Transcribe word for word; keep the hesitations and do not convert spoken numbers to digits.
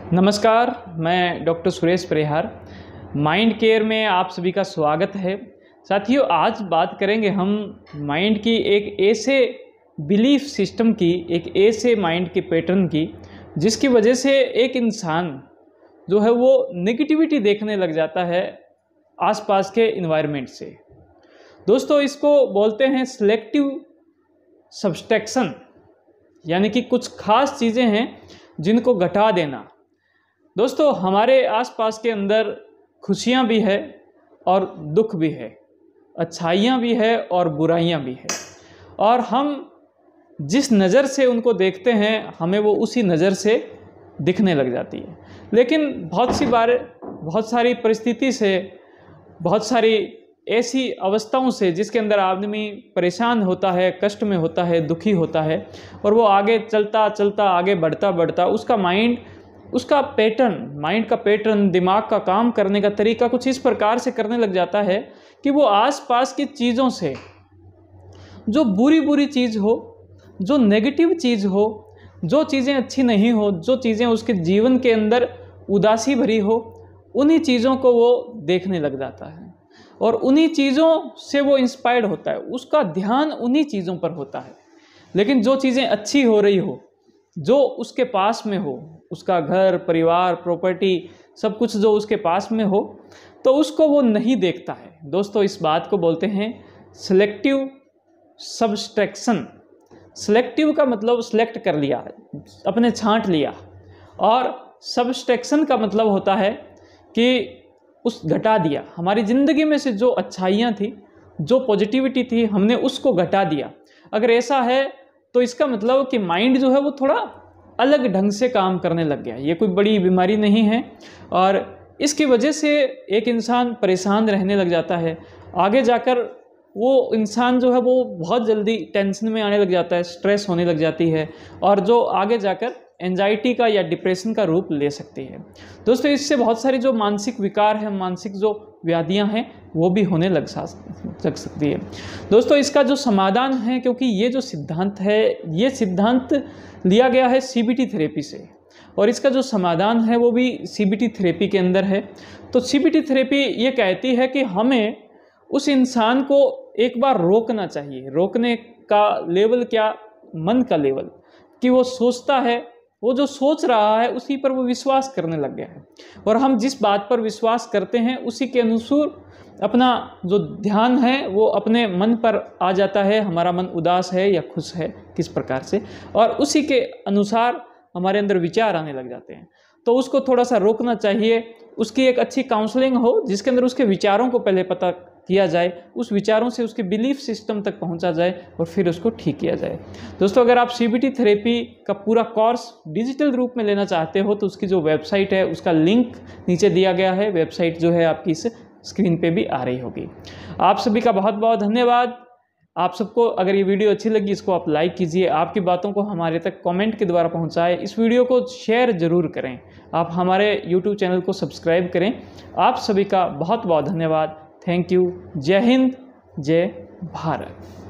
नमस्कार, मैं doctor Suresh Parihar. Mind care में आप सभी का स्वागत है। साथियों, आज बात करेंगे हम माइंड की एक ऐसे बिलीफ सिस्टम की, एक ऐसे माइंड के पैटर्न की, जिसकी वजह से एक इंसान जो है वो नेगेटिविटी देखने लग जाता है आसपास के इन्वायरमेंट से। दोस्तों, इसको बोलते हैं सिलेक्टिव सब्सट्रैक्शन, यानी कि कुछ खास चीज़ें हैं जिनको घटा देना। दोस्तों, हमारे आसपास के अंदर खुशियाँ भी है और दुख भी है, अच्छाइयाँ भी है और बुराइयाँ भी है, और हम जिस नज़र से उनको देखते हैं हमें वो उसी नज़र से दिखने लग जाती है। लेकिन बहुत सी बार बहुत सारी परिस्थिति से, बहुत सारी ऐसी अवस्थाओं से जिसके अंदर आदमी परेशान होता है, कष्ट में होता है, दुखी होता है, और वो आगे चलता चलता आगे बढ़ता बढ़ता उसका माइंड, उसका पैटर्न, माइंड का पैटर्न, दिमाग का काम करने का तरीका कुछ इस प्रकार से करने लग जाता है कि वो आसपास की चीज़ों से, जो बुरी बुरी चीज़ हो, जो नेगेटिव चीज़ हो, जो चीज़ें अच्छी नहीं हो, जो चीज़ें उसके जीवन के अंदर उदासी भरी हो, उन्हीं चीज़ों को वो देखने लग जाता है और उन्हीं चीज़ों से वो इंस्पायर्ड होता है, उसका ध्यान उन्हीं चीज़ों पर होता है। लेकिन जो चीज़ें अच्छी हो रही हो, जो उसके पास में हो, उसका घर, परिवार, प्रॉपर्टी, सब कुछ जो उसके पास में हो, तो उसको वो नहीं देखता है। दोस्तों, इस बात को बोलते हैं सिलेक्टिव सब्सट्रैक्शन। सिलेक्टिव का मतलब सिलेक्ट कर लिया, अपने छांट लिया, और सब्सट्रैक्शन का मतलब होता है कि उस घटा दिया। हमारी ज़िंदगी में से जो अच्छाइयाँ थी, जो पॉजिटिविटी थी, हमने उसको घटा दिया। अगर ऐसा है तो इसका मतलब कि माइंड जो है वो थोड़ा अलग ढंग से काम करने लग गया। ये कोई बड़ी बीमारी नहीं है, और इसकी वजह से एक इंसान परेशान रहने लग जाता है। आगे जाकर वो इंसान जो है वो बहुत जल्दी टेंशन में आने लग जाता है, स्ट्रेस होने लग जाती है, और जो आगे जाकर एंजाइटी का या डिप्रेशन का रूप ले सकती है। दोस्तों, इससे बहुत सारी जो मानसिक विकार हैं, मानसिक जो व्याधियां हैं, वो भी होने लग लग सकती है। दोस्तों, इसका जो समाधान है, क्योंकि ये जो सिद्धांत है, ये सिद्धांत लिया गया है सीबीटी थेरेपी से, और इसका जो समाधान है वो भी सीबीटी थेरेपी के अंदर है। तो सीबीटी थेरेपी ये कहती है कि हमें उस इंसान को एक बार रोकना चाहिए। रोकने का लेवल क्या? मन का लेवल, कि वो सोचता है, वो जो सोच रहा है उसी पर वो विश्वास करने लग गया है, और हम जिस बात पर विश्वास करते हैं उसी के अनुसार अपना जो ध्यान है वो अपने मन पर आ जाता है। हमारा मन उदास है या खुश है, किस प्रकार से, और उसी के अनुसार हमारे अंदर विचार आने लग जाते हैं। तो उसको थोड़ा सा रोकना चाहिए। उसकी एक अच्छी काउंसलिंग हो जिसके अंदर उसके विचारों को पहले पता किया जाए, उस विचारों से उसके बिलीफ सिस्टम तक पहुंचा जाए, और फिर उसको ठीक किया जाए। दोस्तों, अगर आप सीबीटी थेरेपी का पूरा कोर्स डिजिटल रूप में लेना चाहते हो तो उसकी जो वेबसाइट है उसका लिंक नीचे दिया गया है। वेबसाइट जो है आपकी इस स्क्रीन पे भी आ रही होगी। आप सभी का बहुत बहुत धन्यवाद। आप सबको अगर ये वीडियो अच्छी लगी, इसको आप लाइक कीजिए, आपकी बातों को हमारे तक कमेंट के द्वारा पहुंचाएं, इस वीडियो को शेयर ज़रूर करें, आप हमारे यूट्यूब चैनल को सब्सक्राइब करें। आप सभी का बहुत बहुत धन्यवाद। Thank you. जय हिंद, जय भारत।